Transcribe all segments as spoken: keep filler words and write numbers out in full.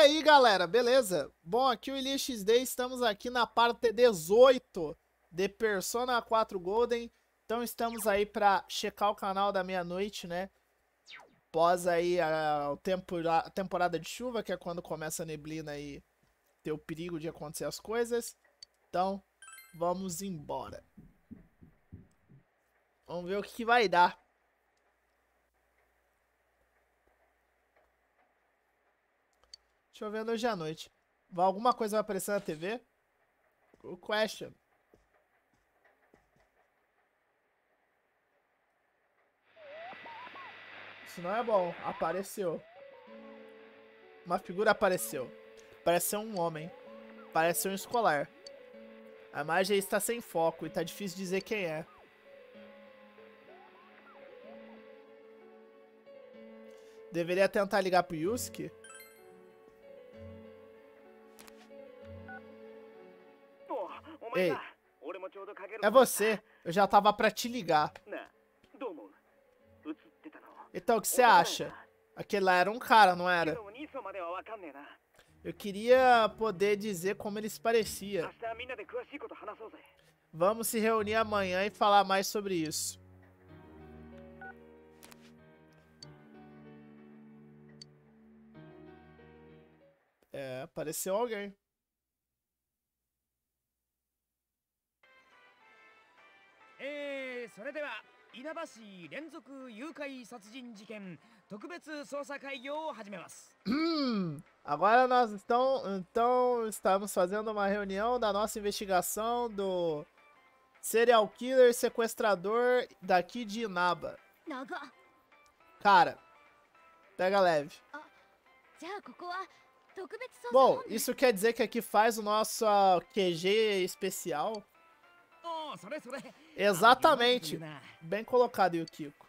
aí, galera, beleza? Bom, aqui o Elias X D, estamos aqui na parte dezoito de Persona quatro Golden. Então estamos aí pra checar o canal da meia-noite, né? Pós aí a, a, tempora, a temporada de chuva, que é quando começa a neblina e ter o perigo de acontecer as coisas. Então, vamos embora. Vamos ver o que, que vai dar. Deixa eu ver hoje à noite. Alguma coisa vai aparecer na T V? O question. Isso não é bom. Apareceu. Uma figura apareceu. Parece um homem. Parece um escolar. A imagem está sem foco e tá difícil dizer quem é. Deveria tentar ligar pro Yusuke? Ei, é você. Eu já tava pra te ligar. Então, o que você acha? Aquele lá era um cara, não era? Eu queria poder dizer como ele se parecia. Vamos se reunir amanhã e falar mais sobre isso. É, apareceu alguém. É, それでは稲葉市連続誘拐殺人事件特別捜査会議を始めます。 Hum, agora nós estão, então estamos fazendo uma reunião da nossa investigação do serial killer sequestrador daqui de Inaba. Cara, pega leve. Bom, isso quer dizer que aqui faz o nosso Q G especial? Exatamente. Bem colocado, Yukiko.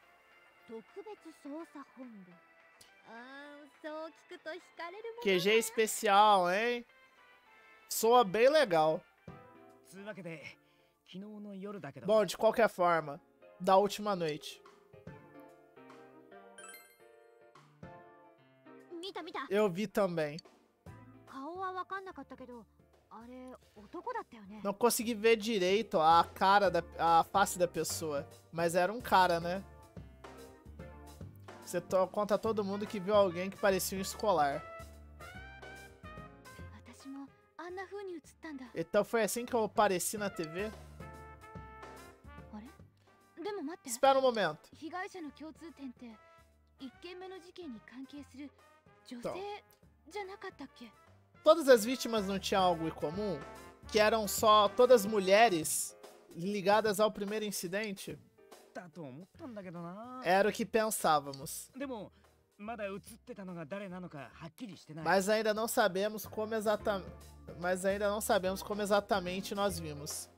Q G especial, hein? Soa bem legal. Bom, de qualquer forma, da última noite. Eu vi também. Não consegui ver direito a cara, da, a face da pessoa. Mas era um cara, né? Você to, conta todo mundo que viu alguém que parecia um escolar. Então foi assim que eu apareci na T V? Espera um momento. Então, todas as vítimas não tinham algo em comum? Que eram só todas mulheres ligadas ao primeiro incidente? Era o que pensávamos. Mas ainda não sabemos como exatamente. Mas ainda não sabemos como exatamente nós vimos.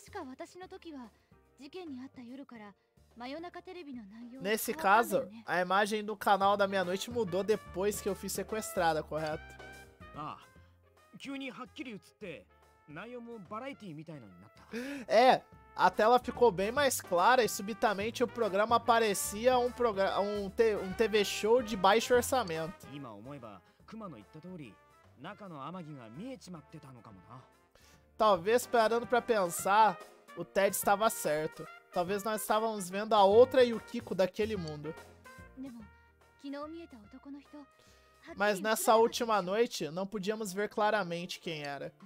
Nesse caso, a imagem do canal da meia-noite mudou depois que eu fui sequestrada, correto? É, a tela ficou bem mais clara e subitamente o programa parecia um, programa, um, te, um T V show de baixo orçamento. Talvez, parando pra pensar, o Ted estava certo. Talvez nós estávamos vendo a outra Yukiko daquele mundo. Mas nessa última noite, não podíamos ver claramente quem era.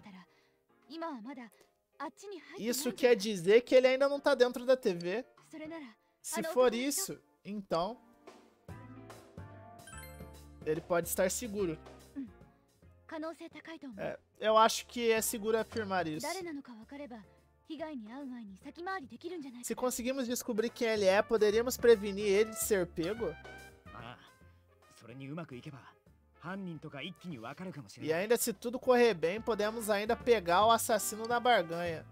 Isso quer dizer que ele ainda não tá dentro da T V? Se for isso, então... ele pode estar seguro. É, eu acho que é seguro afirmar isso. Se conseguimos descobrir quem ele é, poderíamos prevenir ele de ser pego? E ainda, se tudo correr bem, podemos ainda pegar o assassino na barganha.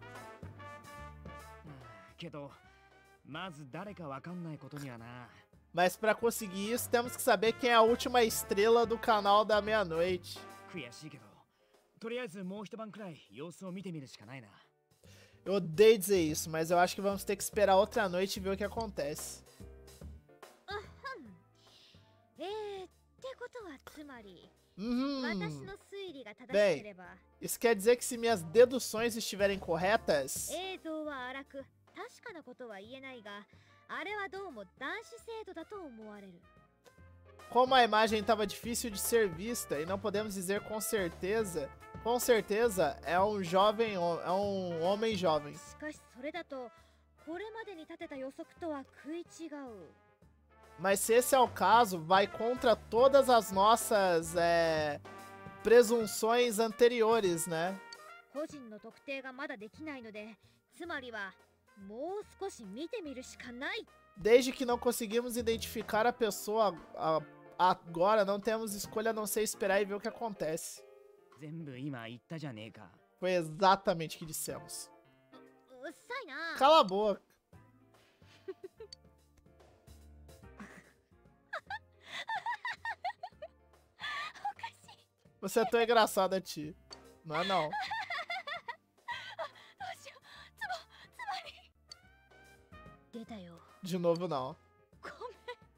Mas para conseguir isso, temos que saber quem é a última estrela do canal da meia-noite. Eu odeio dizer isso, mas eu acho que vamos ter que esperar outra noite e ver o que acontece. Uhum. 私の推理が正し Bem, ければ isso quer dizer que se minhas deduções estiverem corretas, 映像は荒く確かなことは言えないが、あれはどうも男子生徒だと思われる。 como a imagem estava difícil de ser vista e não podemos dizer com certeza, com certeza é um jovem, ho- é um homem jovem. しかしそれだとこれまでに立てた予測とは食い違う。 Mas se esse é o caso, vai contra todas as nossas é, presunções anteriores, né? 個人の特定がまだできないので、つまりはもう少し見てみるしかない。 Desde que não conseguimos identificar a pessoa a- agora, não temos escolha a não ser esperar e ver o que acontece. 全部今言ったじゃねえか。 Foi exatamente o que dissemos. うっさいな。 Cala a boca. Você é tão engraçada, Ti. Não é não. どうしよう。つぼ、つまり。出たよ。 De novo, não. ごめん。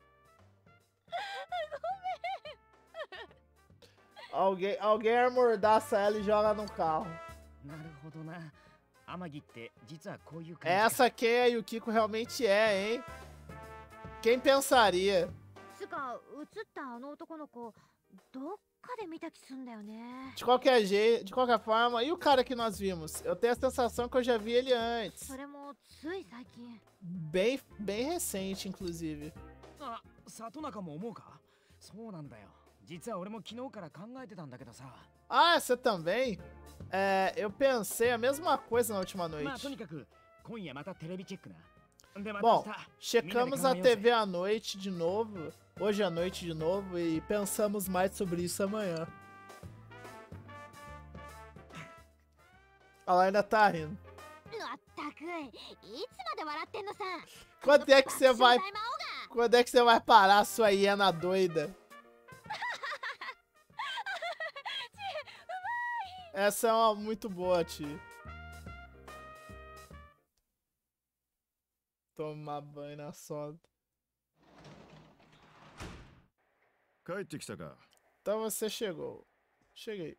Alguém, alguém amordaça ela e joga no carro. なるほどな。天城って実はこういう感じか。 Essa quem a Yukiko realmente é, hein? Quem pensaria? つか、映ったあの男の子、どっかで見た気すんだよね。 De qualquer jeito, de qualquer forma, e o cara que nós vimos? Eu tenho a sensação que eu já vi ele antes. それもつい最近。 Bem, bem recente, inclusive. あ、里中も思うか？そうなんだよ。実は俺も昨日から考えてたんだけどさ。 Ah, você também? É, eu pensei a mesma coisa na última まあと noite. にかく今夜またテレビチェックな。でまた Bom, 明日 checamos a T V à noite de novo, hoje à noite de novo, e pensamos mais sobre isso amanhã. Ela ainda tá rindo. まったく、いつまで笑ってんのさ。 Quando é que você vai, 爆笑大魔王が。 quando é que você vai parar, sua hiena doida? Essa é uma muito boa, Ti. Tomar banho na soda. 帰ってきたか。 Então você chegou. Cheguei.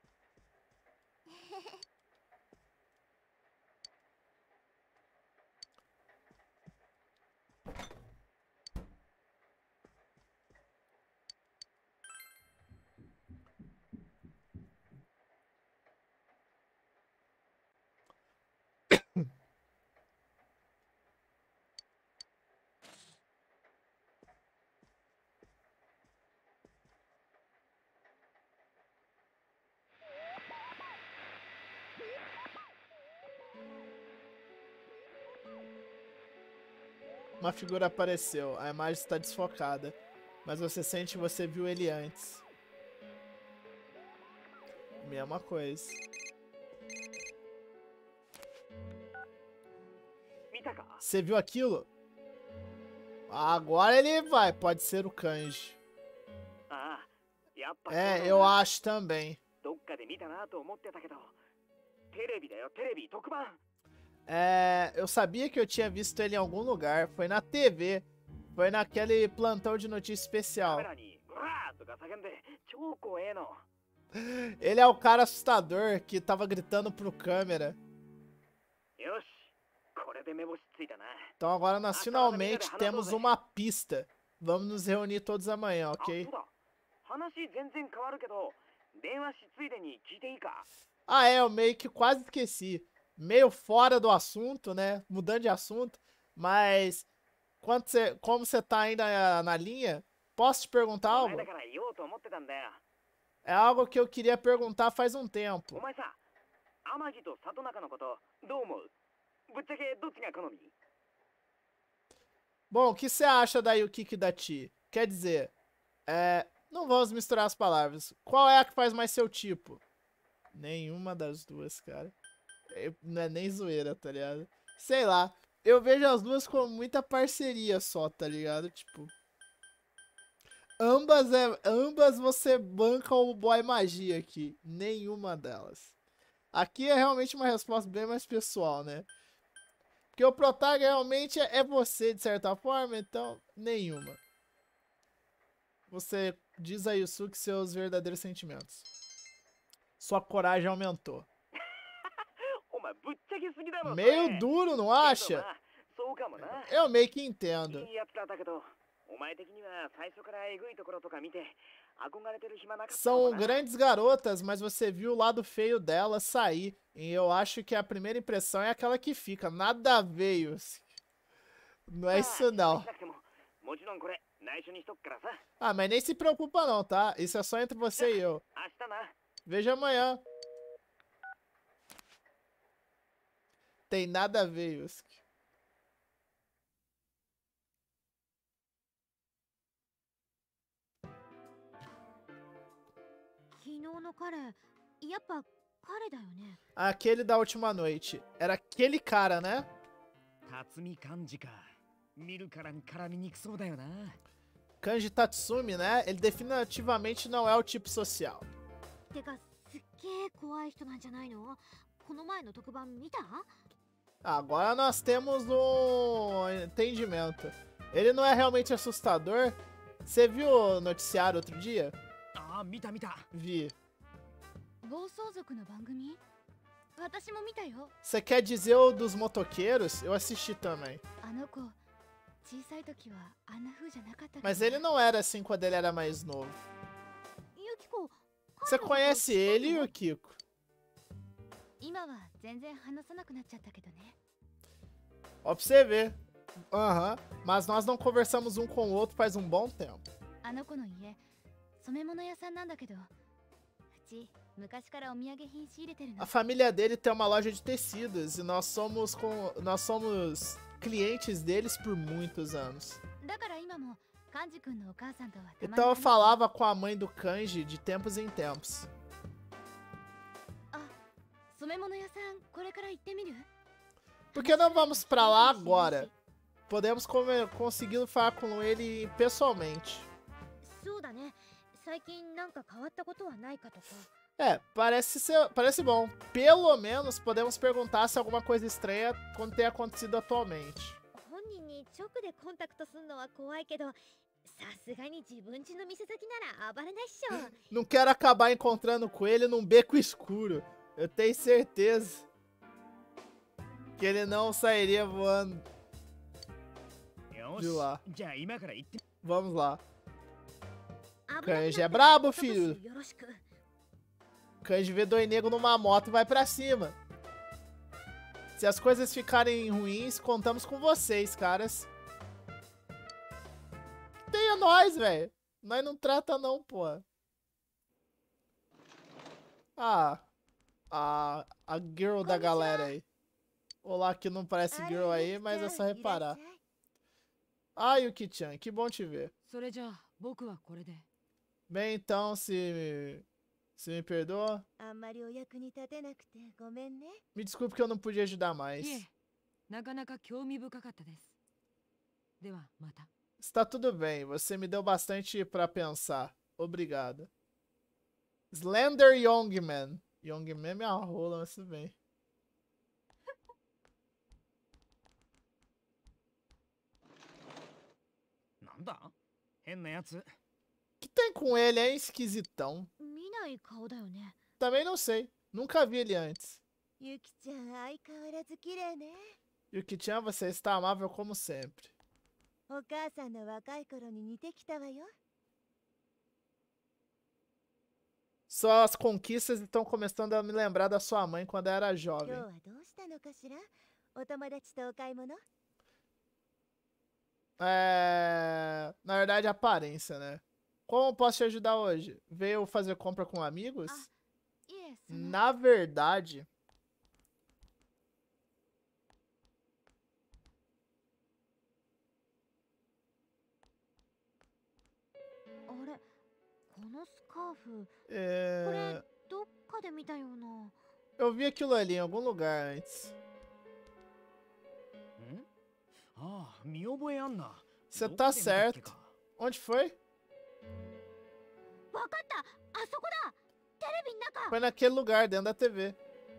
Uma figura apareceu, a imagem está desfocada, mas você sente que você viu ele antes. Mesma coisa. 見たか？ Você viu aquilo? Agora ele vai, pode ser o Kanji. ああ、やっぱ É, eu acho também. どっかで見たなと思ってたけど、テレビだよ、テレビ特番。 É, eu sabia que eu tinha visto ele em algum lugar. Foi na T V. Foi naquele plantão de notícia カ especial. メラに「うわー!」とか叫んで超怖えの。 Ele é o cara assustador que tava gritando pro câmera. よし、これで目星ついたな。 Então agora nós finalmente temos uma pista. Vamos nos reunir todos amanhã, あ、 ok? そうだ。話全然変わるけど、電話しついでに聞いていいか？ Ah, é, eu meio que quase esqueci. Meio fora do assunto, né? Mudando de assunto. Mas, quando cê, como você tá ainda na, na linha, posso te perguntar 前 algo? だから言おうと思ってたんだよ。 É algo que eu queria perguntar faz um お tempo. 前さ、天城と里中のことどう思う？ぶっちゃけどっちが好み？ Bom, o que você acha da Yukiko e da Ti? Quer dizer, é, não vamos misturar as palavras. Qual é a que faz mais seu tipo? Nenhuma das duas, cara. É, não é nem zoeira, tá ligado? Sei lá. Eu vejo as duas como muita parceria só, tá ligado? Tipo. Ambas, é, ambas você banca o boy magia aqui. Nenhuma delas. Aqui é realmente uma resposta bem mais pessoal, né? Porque o Protag realmente é, é você, de certa forma, então, nenhuma. Você Diz a Yusuke seus verdadeiros sentimentos. Sua coragem aumentou. お前ぶっちゃけすぎだろ。 Meio duro, não acha? そうかもな。 Eu meio que entendo. いいやつらだけど、お前的には最初からエグいところとか見て憧れてる暇なかったの São かな。 grandes garotas, mas você viu o lado feio delas sair. E eu acho que a primeira impressão é aquela que fica. Nada a ver, Yusuke. Não é isso, não. もちろんこれ内緒にしとくからさ。 Ah, mas nem se preocupa não, tá? Isso é só entre você e eu. 明日な。 Veja amanhã. Tem nada a ver, Yusuke. Aquele da última noite. Era aquele cara, né? 辰巳幹事か。見るからに絡みにくそうだよな。 Kanji Tatsumi, né? Ele definitivamente não é o tipo social. Agora nós temos um entendimento. Ele não é realmente assustador. Você viu o noticiário outro dia? Ah, mita, mita. Vi. Você quer dizer o dos motoqueiros? Eu assisti também. Mas ele não era assim quando ele era mais novo. Você conhece ele, Yukiko? Ó, pra você ver. Aham. Uhum. Mas nós não conversamos um com o outro faz um bom tempo. A família dele tem uma loja de tecidos e nós somos com nós somos clientes deles por muitos anos. Então eu falava com a mãe do Kanji de tempos em tempos. Por que não vamos pra lá agora? Podemos conseguir falar com ele pessoalmente. É, parece ser, parece bom. Pelo menos podemos perguntar se alguma coisa estranha tem acontecido atualmente. Não quero acabar encontrando com ele num beco escuro. Eu tenho certeza que ele não sairia voando de lá. Vamos lá. Kanji é brabo, filho. Kanji vê dois negros numa moto e vai pra cima. Se as coisas ficarem ruins, contamos com vocês, caras. Tenha nós, velho. Nós não trata não, pô. Ah. A, a girl da galera aí. Olá, que não parece girl aí, mas é só reparar. Ah, Yuki-chan, que bom te ver. Bem, então, se... Se me perdoa. Me desculpe que eu não pude ajudar mais. Está tudo bem, você me deu bastante pra pensar. Obrigado. Slender Youngman. Youngman é minha rola, mas tudo bem. O que tem com ele, hein, esquisitão? Também não sei. Nunca vi ele antes. Yuki-chan, você está amável como sempre. Suas conquistas estão começando a me lembrar da sua mãe quando eu era jovem. É... Na verdade, a aparência, né? Como posso te ajudar hoje? Veio fazer compra com amigos? Na verdade... É... Eu vi aquilo ali em algum lugar antes. Você tá certo. Onde foi? Foi naquele lugar, dentro da T V.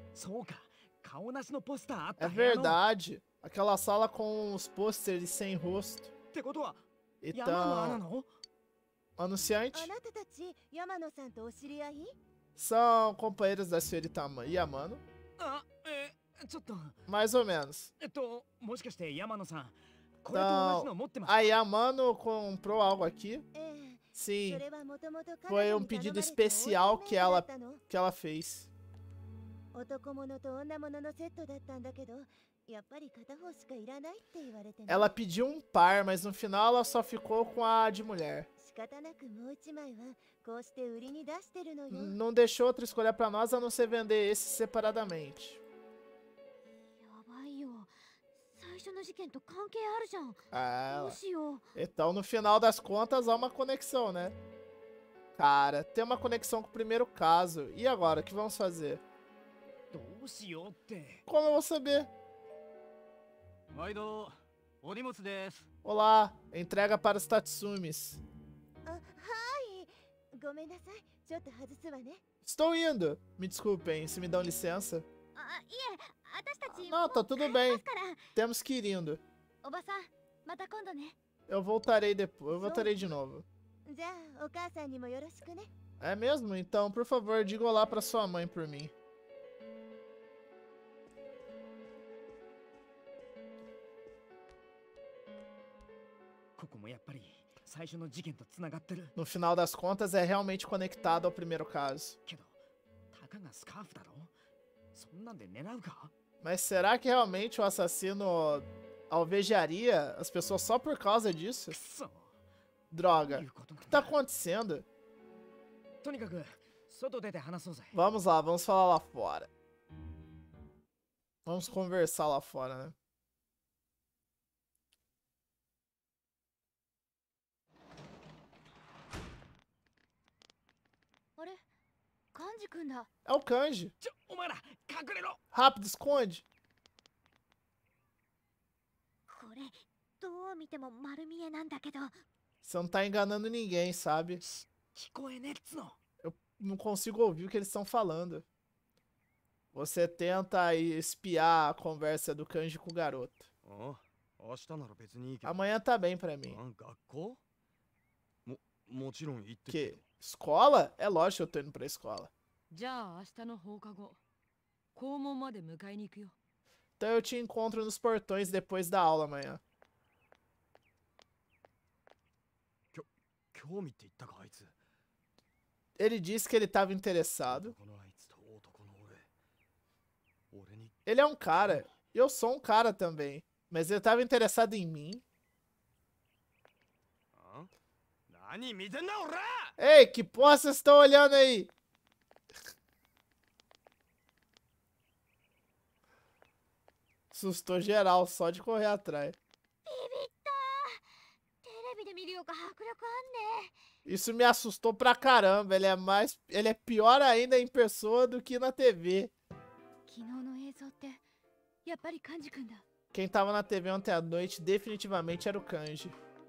É verdade. Aquela sala com os pôsteres sem rosto. Então... anunciante. あなたたち山野さんとお知り合い？ São companheiros da senhorita Ma- Yamano. あ、えー、ちょっと Mais ou menos. えっともしかして山野さんこれと同じの持ってます A Yamano comprou algo aqui. ええ、 Sim, それはもともと彼 foi 女 um に頼 pedido まれた especial オーダー que メイドだ ela, ったの。 que ela fez. 男物と女物のセットだったんだけど、やっぱり片方しかいらないって言われてね。 Ela pediu um par, mas no final ela só ficou com a de mulher. 仕方なくもう一枚はこうして売りに出してるのよ。 Não deixou outra escolha pra nós a não ser vender esse separadamente. やばいよ。最初の事件と関係あるじゃん。 Ah, どうしよう。 então no final das contas há uma conexão, né? Cara, tem uma conexão com o primeiro caso. E agora, o que vamos fazer? どうしようって Como eu vou saber? 毎度お荷物です。 Olá, entrega para os Tatsumis. あ、はい。ごめんなさい。ちょっと外すわね。 Estou indo. Me desculpem, se me dão licença. あ、いえ、私たち Não, tá もう tudo 帰り bem. ますから。 Temos que ir indo. おばさん、また今度ね。 Eu voltarei depois. Eu voltarei de novo. じゃあお母さんにもよろしくね。 É mesmo? Então, por favor, diga olá para sua mãe por mim. No final das contas, é realmente conectado ao primeiro caso. Mas será que realmente o assassino alvejaria as pessoas só por causa disso? Droga. O que tá acontecendo? Vamos lá, vamos falar lá fora. Vamos conversar lá fora, né? É o Kanji. Rápido, esconde. Você não tá enganando ninguém, sabe? Eu não consigo ouvir o que eles estão falando. Você tenta espiar a conversa do Kanji com o garoto. Amanhã tá bem pra mim. Que? Escola? É lógico que eu tô indo pra escola. Então eu te encontro nos portões depois da aula amanhã. Ele disse que ele estava interessado. Ele é um cara. Eu sou um cara também. Mas ele estava interessado em mim. Ei, que porra vocês estão olhando aí? Assustou geral, só de correr atrás. Isso me assustou pra caramba. Ele é mais, ele é pior ainda em pessoa do que na T V. Quem tava na T V ontem à noite definitivamente era o Kanji.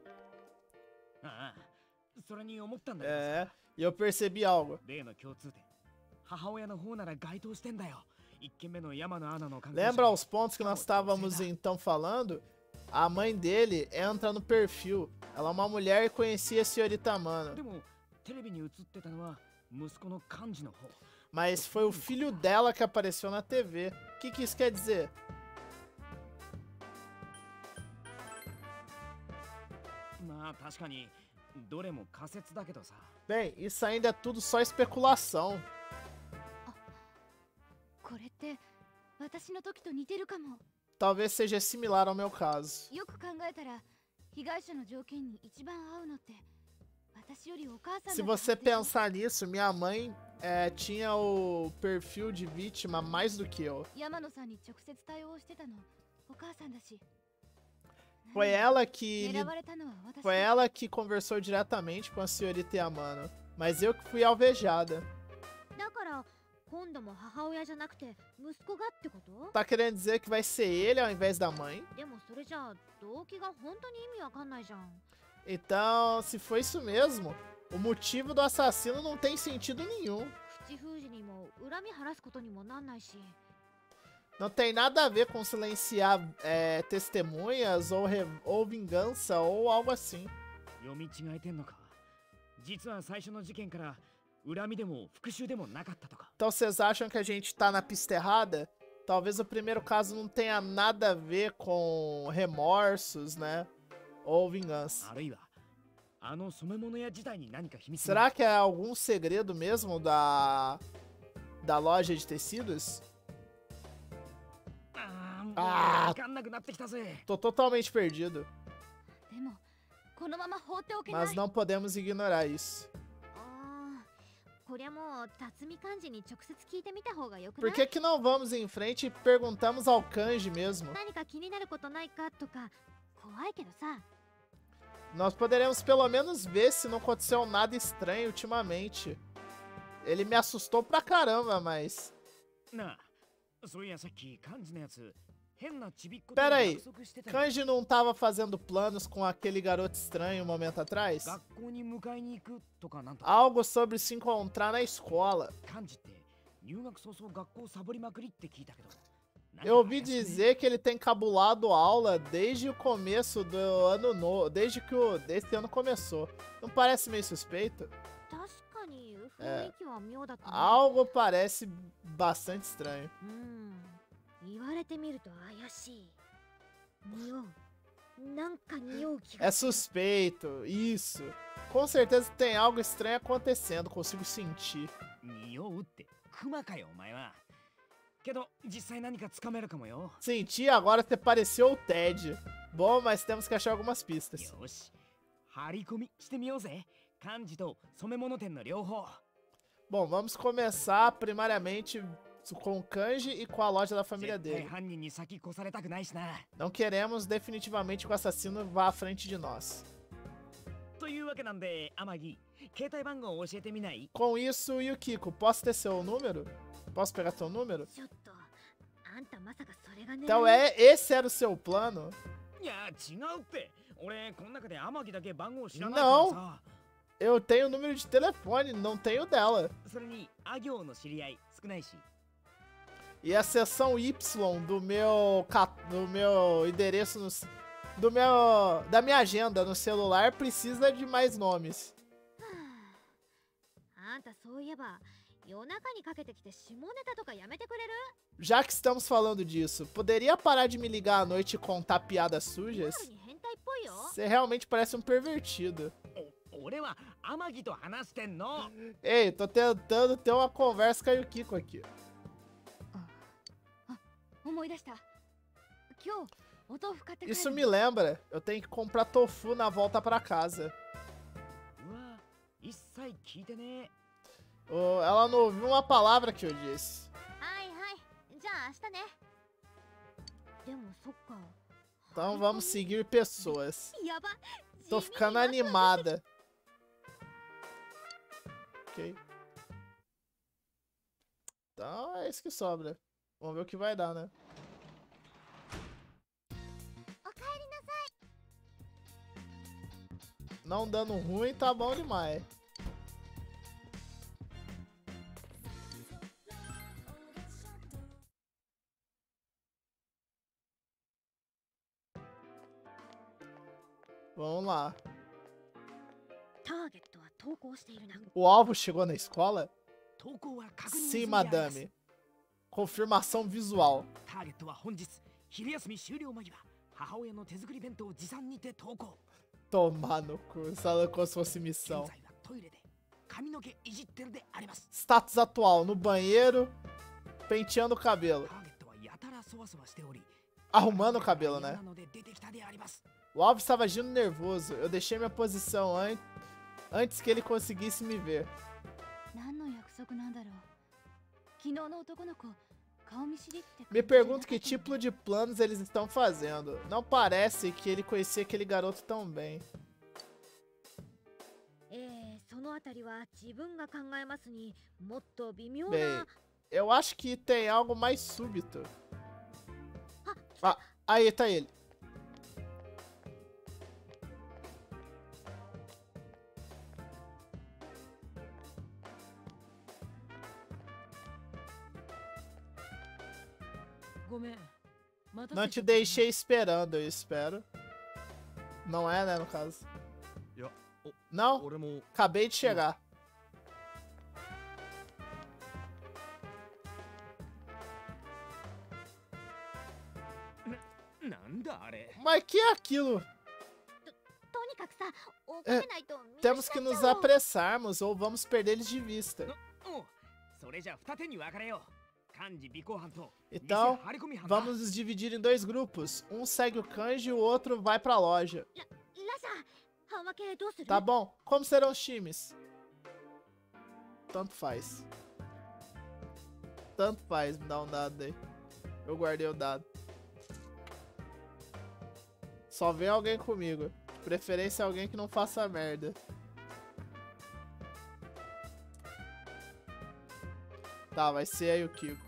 É, e eu percebi algo. Lembra os pontos que nós estávamos então falando? A mãe dele entra no perfil. Ela é uma mulher e conhecia a senhorita Amano. Mas foi o filho dela que apareceu na T V. O que, que isso quer dizer? Bem, isso ainda é tudo só especulação. Talvez seja similar ao meu caso. Se você pensar nisso, minha mãe é, tinha o perfil de vítima mais do que eu. Foi ela que foi ela que conversou diretamente com a senhorita Yamano, mas eu que fui alvejada. Tá querendo dizer que vai ser ele ao invés da mãe? Então, se foi isso mesmo, o motivo do assassino não tem sentido nenhum. Não tem nada a ver com silenciar é, testemunhas ou, re ou vingança ou algo assim. 実は最初の事件から恨みでも復讐でもなかったとか。 Então vocês acham que a gente tá na pista errada? Talvez o primeiro caso não tenha nada a ver com remorsos, né? Ou vingança. あるいはあの染め物屋自体に何か秘密が。 Será que é algum segredo mesmo da da loja de tecidos? あーもうあーわかんなくなってきたぜ。 Tô totalmente perdido, でもこのまま放っておけない。 mas não podemos ignorar isso. あーこりゃもう辰巳幹事に直接聞いてみた方がよくな Por い？ que que não vamos em frente e perguntamos ao Kanji mesmo? 何か気になることないかとか怖いけどさ。 Nós poderemos pelo menos ver se não aconteceu nada estranho ultimamente. Ele me assustou pra caramba, mas... なあ、そういやさっき幹事のやつ変なちびっこと Pera aí, 約束してたよ。 Kanji não tava fazendo planos com aquele garoto estranho um momento atrás? 学校に迎えに行くとかなんとか。 Algo sobre se encontrar na escola. 幹事って入学早々学校サボりまくりって聞いたけど。 Eu ouvi dizer que ele tem cabulado aula desde o começo do ano novo, desde que o desse ano começou. Não parece meio suspeito? 確かに雰囲気は妙だったね。 Algo parece bastante estranho. うん言われてみると怪しい。匂う。なんか匂う気が É suspeito, isso. Com certeza tem algo estranho acontecendo, consigo sentir. 匂うってクマかよお前は。けど実際何かつかめるかもよ。 Senti, agora você pareceu o Ted. Bom, mas temos que achar algumas pistas. よし、張り込みしてみようぜ。幹事と染め物店の両方。 Bom, vamos começar primariamente com o Kanji e com a loja da família 絶対 dele. 犯人に先越されたくないしな。 Não queremos definitivamente que o assassino vá à frente de nós. というわけなんで、天城、携帯番号を教えてみない？ Com isso, Yukiko, posso ter seu número? Posso pegar seu número? ちょっとあんたまさかそれがね。 Então é, esse era o seu plano? いや違うって。俺この中で天城だけ番号知らないから Não. さ。 Eu tenho o número de telefone, não tenho o dela. それにあ行の知り合い少ないし。 E a seção Y do meu ca- do meu endereço no, do meu da minha agenda no celular precisa de mais nomes. あんたそういえば夜中にかけてきて下ネタとかやめてくれる？ Já que estamos falando disso, poderia parar de me ligar à noite e contar piadas sujas? に変態っぽいよ。 Você realmente parece um pervertido. お俺は天城と話してんの。 Ei, tô tentando ter uma conversa com a Yukiko aqui. 思い出した。今日お豆腐買って帰る。 Isso me lembra, eu tenho que comprar tofu na volta pra casa. うわ、一切聞いてね。 Oh, ela não ouviu uma palavra que eu disse. はいはい。じゃあ明日ね。でもそっか。 Então vamos seguir pessoas. やば。 Tô ficando animada. Ok. Então é isso que sobra. Vamos ver o que vai dar, né? Não dando ruim, tá bom demais. Vamos lá. ターゲットは投稿しているな。 O alvo chegou na escola? 投稿は確認済 Sim, みであります。 madame. Confirmação visual. ターゲットは本日昼休み終了間際、母親の手作り弁当を持参にて投稿。 Tomar no cu, falando como se fosse 現 missão. 在はトイレで髪の毛いじってるであります。 Status atual, no banheiro, penteando o cabelo. ターゲットはやたらそわそわしており、 Arrumando o cabelo, 嫌 né? なので出てきたであります。 O alvo estava agindo nervoso. Eu deixei minha posição an antes que ele conseguisse me ver. 何の約束なんだろう。昨日の男の子、顔見知りって。 Me pergunto que tipo de planos eles estão fazendo. Não parece que ele conhecia aquele garoto tão bem. えー、そのあたりは自分が考えますにもっと微妙 Bem, な。 eu acho que tem algo mais súbito. Ah, aí tá ele. Não te deixei esperando, eu espero. Não é, né, no caso. Não? 俺も Acabei de chegar. Nanda, are. Mas que é aquilo? とにかくさ、追っかけないと見 Temos 失 que っちゃ nos うよ。 apressarmos ou vamos perder eles de vista. おう、それじゃ二手に分かれよう。漢字尾行班と Então, 偽張り込み班だ。 vamos nos dividir em dois grupos. Um segue o kanji e o outro vai pra loja. ラシャ、半分けどうする？ Tá bom? Como serão os times? Tanto faz. Tanto faz, me dá um dado aí. Eu guardei o dado. Só vem alguém comigo. De preferência alguém que não faça merda. Tá, vai ser aí o Kiko.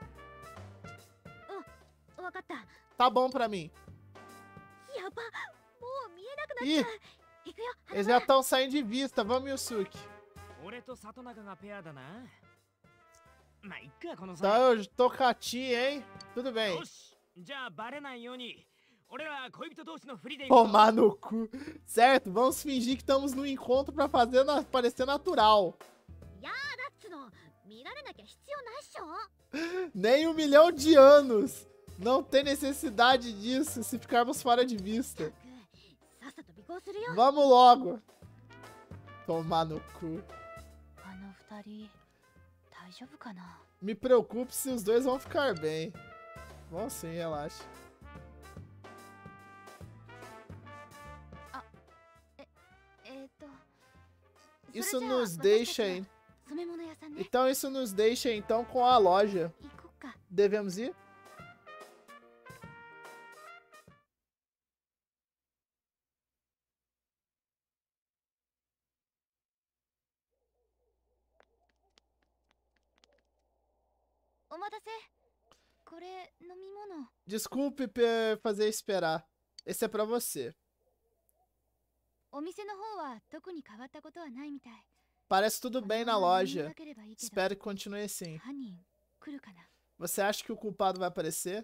わかった。 Tá bom pra mim. やば、もう見えなくなっちゃ Ih, う。行くよ。 eles já estão saindo de vista. Vamos, Yusuke. 俺と里中がペアだな。まあ、いっか、この Então 際。 eu tô com a tia, hein? Tudo bem. よし、じゃあバレないように。俺ら恋人同士の振りで Tomar no cu. Certo, vamos fingir que estamos no encontro pra fazer na- parecer natural. やだっつの、見られなきゃ必要ないっしょ。 Nem um milhão de anos. Não tem necessidade disso se ficarmos fora de vista. さっさと尾行するよ。 Vamos logo. Tomar no cu. あの二人、大丈夫かな？ Me preocupe se os dois vão ficar bem. Vão sim, relaxa. えーっと、 Isso それじゃあ nos deixa 私たちは em... 染め物屋さんね。 Então isso nos deixa então com a loja. 行こっか。 Devemos ir? O お待たせ。これ飲み物。 Desculpe pe- fazer esperar. Esse é pra você. お店の方は特に変わったことはないみたい。 Parece tudo bem na このまま飲み loja. 分ければいいけど Espero que continue assim. 犯人来るかな？ Você acha que o culpado vai aparecer?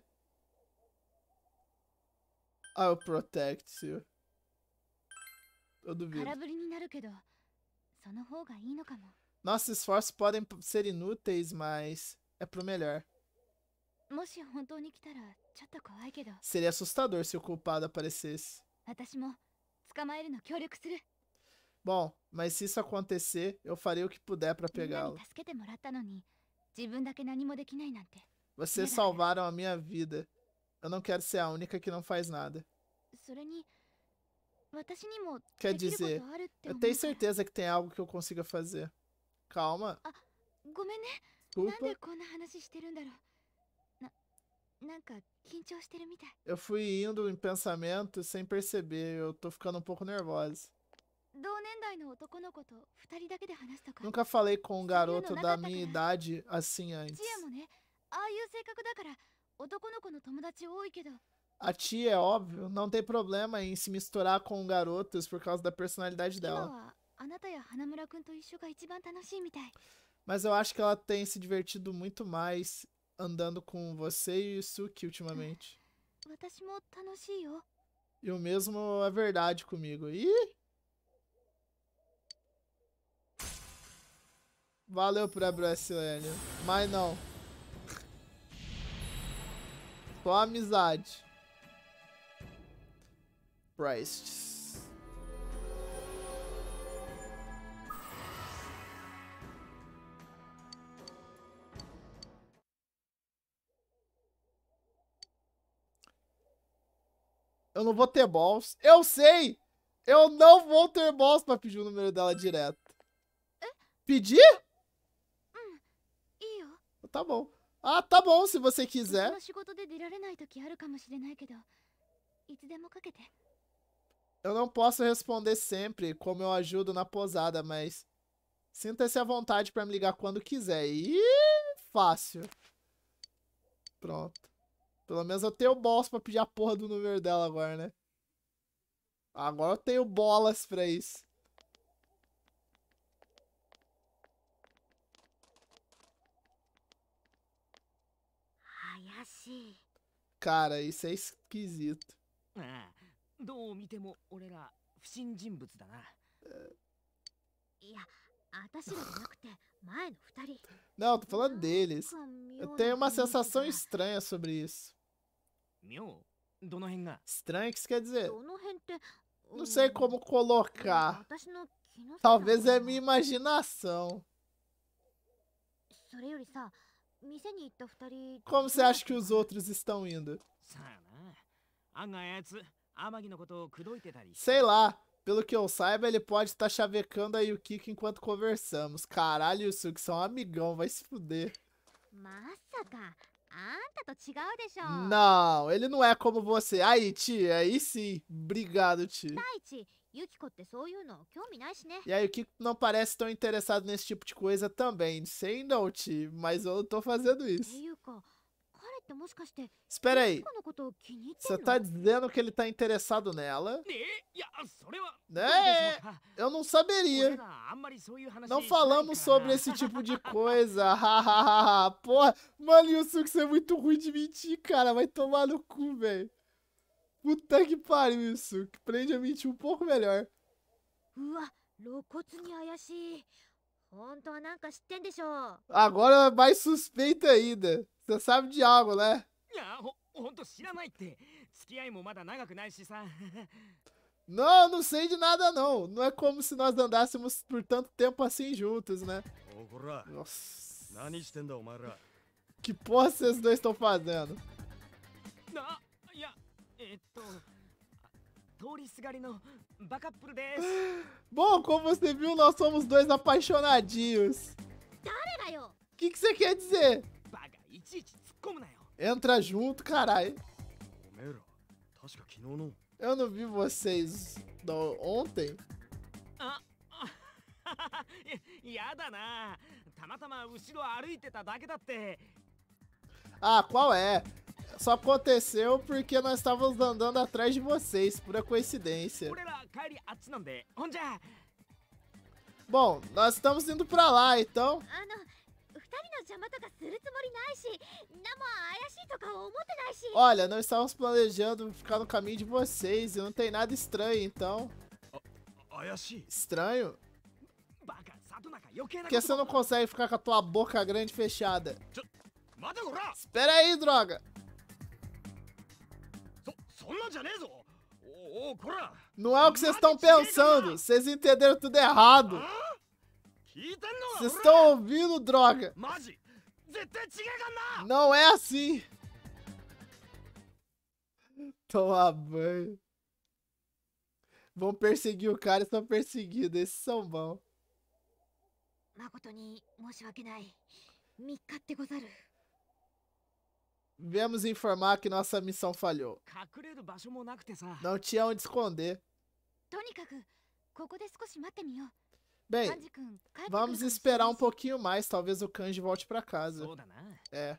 I'll protect you. Eu duvido. 空振りになるけど、その方がいいのかも。 Nossos esforços podem p- ser inúteis, mas é pro melhor. もし本当に来たらちょっと怖いけど、 Seria assustador se o culpado aparecesse. 私も捕まえるの協力する。 Bom, mas se isso acontecer, eu farei o que puder pra みんな pegá-lo. に助けてもらったのに、自分だけ何もできないなんて。 Vocês salvaram a minha vida. Eu não quero ser a única que não faz nada. それに、私にも Quer できるこ dizer, とあるって eu 思う tenho から certeza que tem algo que eu consiga fazer. Calma, ごめんね。なん desculpa. でこんな話してるんだろう。な、なんか緊張してるみたい。 Eu fui indo em pensamento sem perceber. Eu tô ficando um pouco nervosa. 同年代の男の子と二人だけで話すとか。 Nunca falei com um garoto da minha idade assim antes. チアもね、ああいう性格だから男の子の友達多いけど、 A tia, é óbvio, não tem problema em se misturar com garotos por causa da personalidade 今 dela. はあなたや花村くんと一緒が一番楽しいみたい。 Mas eu acho que ela tem se divertido muito mais andando com você e o Suki ultimamente. 私も楽しいよ。 E o mesmo é verdade comigo. Ih! Valeu por Brasília. Mas não. Só amizade. Price. Eu não vou ter balls. Eu sei! Eu não vou ter balls pra pedir o número dela direto. Pedir? いいよ。 Tá bom. Ah, tá bom, se você そ quiser. の仕事で出られない時あるかもしれないけど、いつでもかけて。 Eu não posso responder sempre como eu ajudo na posada, mas sinta-se à vontade pra me ligar quando quiser. Ih, fácil. Pronto. Pelo menos eu tenho balls pra pedir a porra do número dela agora, né? Agora eu tenho bolas pra isso. Hayashi. Cara, isso é esquisito. ああ、どう見ても俺ら不審人物だな。 いや、私らじゃなくて前の二人。 Não, tô falando deles. なんか妙な Eu tenho uma 雰囲気が sensação estranha sobre isso. 妙どの辺が Estranho, o que isso quer dizer? どの辺って、 Não sei como colocar. 私の気のせいだ Talvez か é な minha imaginação. それよりさ、店に行った二人 Como você acha que os outros estão indo? さあな、案外あいつ天城のことを口説いてたり Sei lá. Pelo que eu saiba, ele pode estar chavecando a Yukiko enquanto conversamos. Caralho, Yusuke, você é um amigão, vai se fuder. まさかあんたと違うでしょ。 Não, ele não é como você. Aí, tia, aí sim. Obrigado, tia. 第一、ユキコってそういうの興味ないしね。 E aí, o Kiko não parece tão interessado nesse tipo de coisa também. Sei não, tia, mas eu não tô fazendo って isso. いうか、彼ってもしかして Espera ユ aí, キコのことを気に入って você んの？ tá dizendo que ele tá interessado nela? えいやそれは Né? どうでしょうか Eu não 俺 saberia. らあんまりそういう話 Não しないから falamos sobre esse tipo de coisa. Hahaha. Porra, mano, Yusuke, você é muito ruim de mentir, cara. Vai tomar no cu, velho. Puta que pariu, Yusuke. Aprende a mentir um pouco melhor. うわ、露骨に怪しい。本当はなんか知ってんでしょ。 Agora é mais suspeita ainda. Você sabe de algo, né? いやほほんと知らないって付き合いもまだ長くないしさ Não, não sei de nada, não. Não é como se nós andássemos por tanto tempo assim juntos, né? おこら Nossa. 何してんだお前ら Que porra vocês dois estão fazendo? ないやえっと通りすがりのバカップルです Bom, como você viu, nós somos dois apaixonadinhos. 誰がよ。 O que, que você quer dizer? バカいちいち突っ込むなよ Entra junto, caralho. おめえら確か昨日の Eu não vi vocês do- ontem. ああやだなたまたま後ろ歩いてただけだって Ah, qual é? Só aconteceu porque nós estávamos andando atrás de vocês, pura coincidência. 俺ら帰りあっちなんでほんじゃ Bom, nós estamos indo pra lá, então. あの、二人の邪魔とかするつもりないし、何も怪しいとか思ってないし。 Olha, nós estávamos planejando ficar no caminho de vocês e não tem nada estranho, então. 怪しい Estranho? バカ里中余計な Por que você não consegue ficar com a tua boca grande fechada? 待てこら Espera aí, droga! そそんなんじゃねえぞおおこら Não é o que vocês estão pensando. Vocês entenderam tudo errado. 聞いてんの Vocês か estão ouvindo, droga? マジ絶対違えかんな Não é assim. Tomar banho. Vão perseguir o cara e estão perseguidos. Esses são bons. 誠に申し訳ない。三日ってござる。 Viemos informar que nossa missão falhou. 隠れる場所もなくてさ Não tinha onde esconder. とにかく、ここで少し待ってみよう。 Bem, カンジ君、帰ってくるか vamos もしれないし esperar um pouquinho mais. Talvez o Kanji volte pra casa. そうだな É.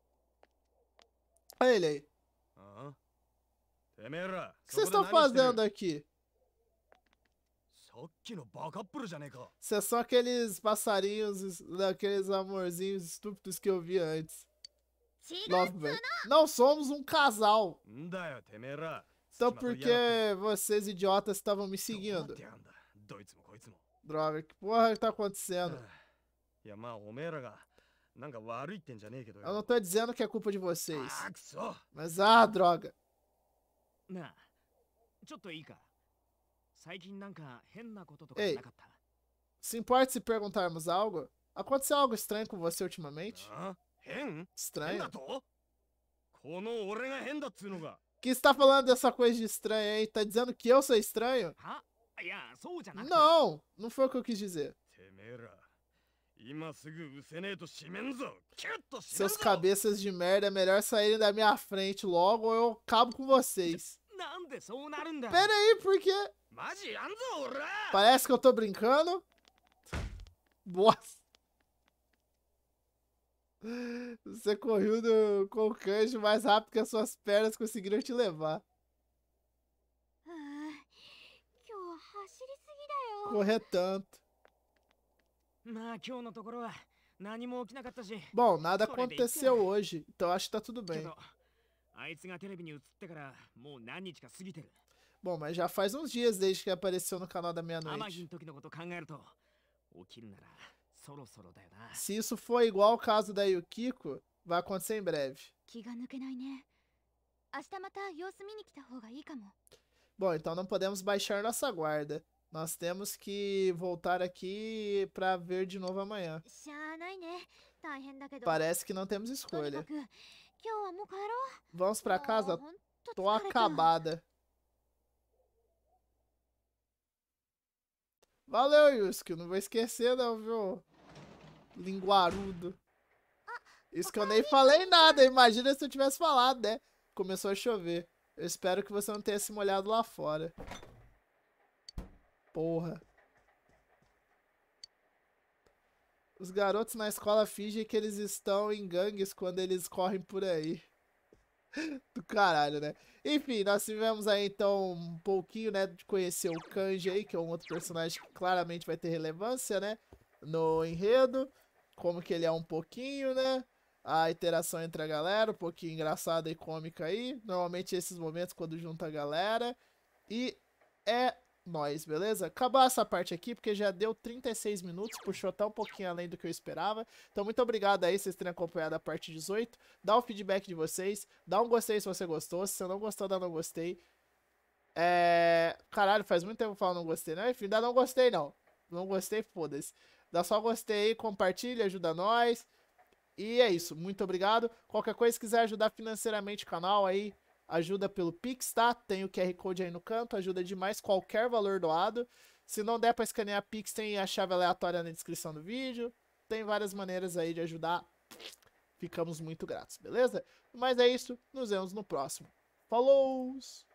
Olha ele aí. ああてめえら O que vocês そこ estão で何してる fazendo aqui? さっきのバカップルじゃねえか Vocês são aqueles passarinhos, aqueles amorzinhos estúpidos que eu vi antes. 違う。 Lovebird. Não somos um casal. んだよてめえら Então 付きま por といやがって que vocês idiotas estavam me どうな seguindo? ってやんだどいつもこいつも Droga, que porra que tá acontecendo? いやまあおめえらがなんか悪いってんじゃねえけどよ Eu não tô dizendo que é culpa de vocês. あーくそ Mas ah, droga. なあちょっといいか最近なんか変なこととか Ei. なかった Se importa se perguntarmos algo? Aconteceu algo estranho com você ultimamente? あ変変 Estranho? だとこの俺が変だっつうのが Que você tá falando dessa coisa de estranho aí? Tá dizendo que eu sou estranho? はいやそうじゃなくて Não, não foi o que eu quis dizer. てめえら今すぐうせねえと閉めんぞキュッと閉めん Seus ぞ cabeças de merda, é melhor saírem da minha frente logo ou eu acabo com vocês. なんでそうなるんだ Pera aí, por quê? マジやんぞ俺 Parece que eu tô brincando. Nossa. Você correu do, com o Kanji mais rápido que as suas pernas conseguiram te levar. あー今日走りすぎだよ。 Correr tanto. まあ今日のところは何も起きなかったし Bom, nada aconteceu hoje, então acho que tá tudo け bem. どあいつがテレビに映ってからもう何日か過ぎてる Bom, mas já faz uns dias desde que apareceu no canal da 天城 meia-noite. の時のこと考えると起きるならそろそろだよな。 Se isso for igual ao caso da Yukiko, vai acontecer em breve. 気が抜けないね。明日また様子見に来た方がいいかも。 Bom, então não podemos baixar nossa guarda. Nós temos que voltar aqui pra ver de novo amanhã. しゃあないね。大変だけど。 Parece que não temos とに escolha. かく今日はもう帰ろう。 Vamos pra もう casa? ほんと Tô 疲れた。 acabada. Valeu, Yusuke. Não vou esquecer não, viu? Linguarudo. Isso que eu nem falei nada. Imagina se eu tivesse falado, né? Começou a chover. Eu espero que você não tenha se molhado lá fora. Porra. Os garotos na escola fingem que eles estão em gangues quando eles correm por aí. Do caralho, né? Enfim, nós tivemos aí então um pouquinho, né, de conhecer o Kanji aí, que é um outro personagem que claramente vai ter relevância, né, no enredo. Como que ele é um pouquinho, né? A interação entre a galera, um pouquinho engraçada e cômica aí. Normalmente esses momentos quando junta a galera. E é nóis, beleza? Acabou essa parte aqui, porque já deu trinta e seis minutos, puxou até um pouquinho além do que eu esperava. Então muito obrigado aí, vocês terem acompanhado a parte dezoito. Dá o feedback de vocês, dá um gostei se você gostou, se você não gostou, dá não gostei. É... Caralho, faz muito tempo que eu falo não gostei, né? Enfim, dá não gostei não. Não gostei, foda-se. Dá só gostei aí, compartilha, ajuda nós. E é isso, muito obrigado. Qualquer coisa, se quiser ajudar financeiramente o canal aí, ajuda pelo Pix, tá? Tem o Q R Code aí no canto, ajuda demais qualquer valor doado. Se não der pra escanear Pix, tem a chave aleatória na descrição do vídeo. Tem várias maneiras aí de ajudar. Ficamos muito gratos, beleza? Mas é isso, nos vemos no próximo. Falou!